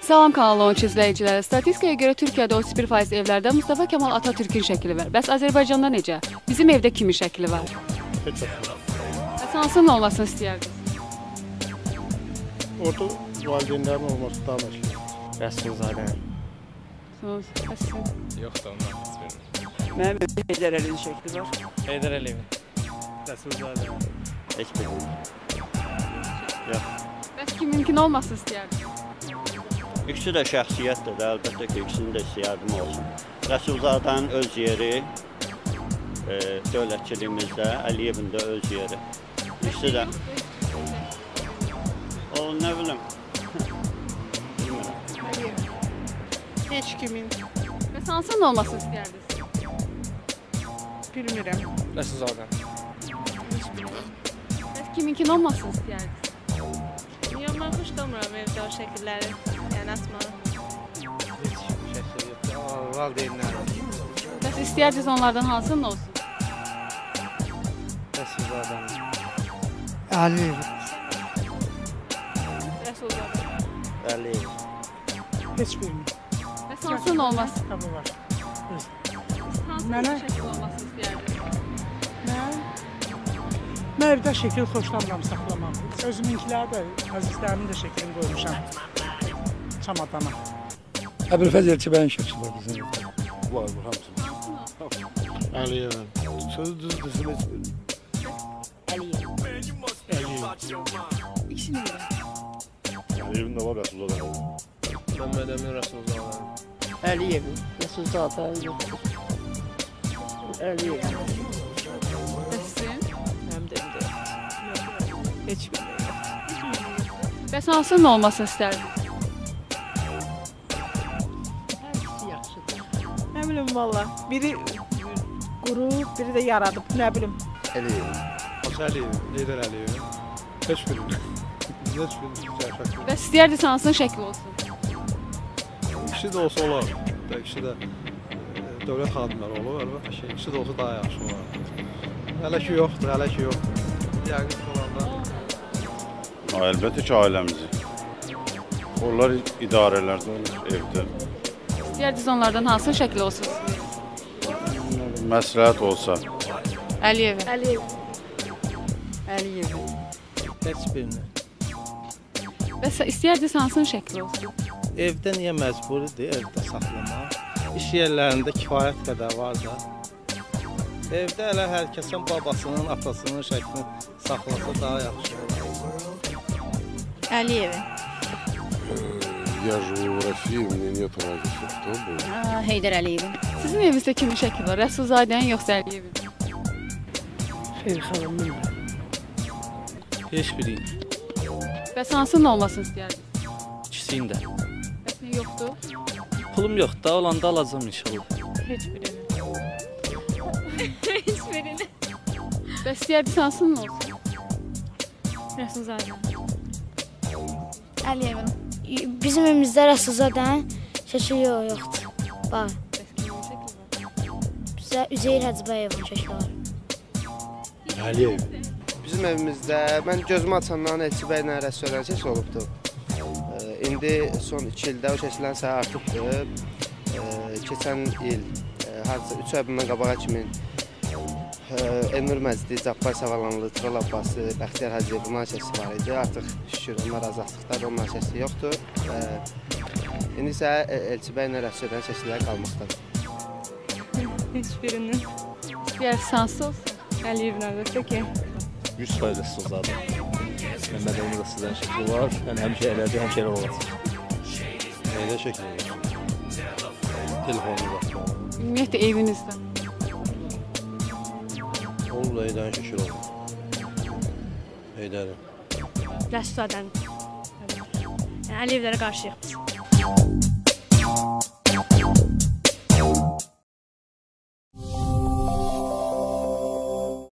Salam kanalı 13 izləyiciləri. Statistikaya görə Türkiyədə 31% evlərdə Mustafa Kemal Atatürk'ün şəkli var. Bəs Azərbaycanda necə? Bizim evdə kimin şəkli var? Heç yox. Bəs hansının olmasını istəyərdiniz? Orada valideynlərin olması daha məşhur. Rəsulzadə. Bəs Yox da ondan heç verir. Mənim evimdə Heydər Əliyevin şəkli var. Heydər Əliyevin. Rəsulzadə. Heç bir. Yox. Bəs kiminkini olmasını istəyərdiniz? İkisi də şəxsiyyətdir də, əlbəttə ki, ikisinin də istəyərdim olsun. Rəsulzadənin öz yeri, dövlətçiliyimizdə, Əliyevin də öz yeri. İkisi də. O, nə bilim, bilmirəm. Heç kimin. Bəs hansının olmasını istəyərdiniz? Bilmirəm. Rəsulzadə. Bəs kiminkini olmasını istəyərdiniz? Yox, mən xoş qalmıram evdə o şəkilləri, yəni asmalı. Heç şəkil yoxdur. Valideynlərin. Bəs istəyərdiniz onlardan hansının olsun? Rəsulzadənin. Əliyev. Rəsulzadə. Əliyev. Heç birini. Bəs hansının olmasını? Tabii var. Hansının Mənə? şəkli olmasını istəyərdiniz? Mən evdə şəkil xoşlamıram, saxlamam. Özümünkiləri də, əzizlərimin də şəklini qoymuşam çamadana. Əbülfəz Elçibəyin şəkli var bizim evdə. Var bu hamısı. Əliyevin. Sözü düzdür, heç bir. İkisinin də. Əliyevin də var, Rəsulzadənin. Məmməd Əmin Rəsulzadə. Əliyevin. Rəsulzadə yoxdur. Əliyevin. Bəs sizin? Mənim də evdə yox. Heç bilmirəm. Bəs hansının olmasını istərdiniz? Hər ikisi yaxşıdır. Nə bilim valla. Biri qurub, biri də yaradıb. Nə bilim. Əliyev. Əliyev, Heydər Əliyev. Heç birini. Heç birini şəkil. Bəs istəyərdiniz hansının şəkli olsun? İkisi də olsa olar. İkisi də dövlət xadimləri olur, əlbəttə ki, ikisi də olsa daha yaxşı olar. Hələ ki yoxdur, hələ ki yoxdur. Yəqin olanda. Əlbəttə ki, ailəmizi. Onlar idarələrdə olur, evdə. İstəyərdiniz onlardan hansının şəkli olsun? Məsləhət olsa. Əliyevin. Əliyevin. Heç birini. Bəs istəyərdiniz hansının şəkli olsun? Evdə niyə məcburidir evdə saxlamaq? İş yerlərində kifayət qədər var da. Evdə elə hər kəsin babasının, atasının şəklini saxlasa daha yaxşı olur. Əliyevin. Я живу в России, у меня нет разницы, кто был. Heydər Əliyevin. Sizin evinizdə kimin şəkli var? Rəsulzadənin yoxsa Əliyevin? Xeyr xanım, bilmirəm. Heç birini. Bəs hansının olmasını istəyərdiniz? İkisini də. Bəs niyə yoxdur? Pulum yox da, olanda alacağım inşallah. Heç birini. Heç birini. Bəs istəyərdiniz hansının olsun? Rəsulzadə. Əliyevin. Bizim evimizdə Rəsulzadənin şəkli yoxdur. Var. Bəs kimin şəkli var? Bizdə Üzeyir Hacıbəyevin şəkli var. Əliyev. Bizim evimizdə mən gözümü açandan Elçibəylə Rəsulzadənin şəkli olubdur. İndi son 2 ildə o şəkillərin sayı artıbdır. Keçən il, hardasa 3 ay bundan qabağa kimi Elnur Məzidi, Cabbar Savalanlı, Tural Abbası, Bəxtiyar Hacıyev bunların şəkli var idi. Artıq şükür onlar azaltdıqlar, onların şəkli yoxdur. İndi isə Elçibəylə Rəsulzadənin şəkilləri qalmaqdadır. Heç birinin. İstəyərdiniz hansısı olsun? Əliyevin əlbəttə ki. 100% Rəsulzadə. Məmməd Əmin Rəsulzadənin şəkli var. Yəni həmişə elədir, həmişə elə olacaq. Neydə şəkil var? Telefonu var. Ümumiyyətlə evinizdə. Olur, Heydərin şəkil olur. Heydərin. Rəsulzadənin. Yəni Əliyevlərə qarşıyıq biz.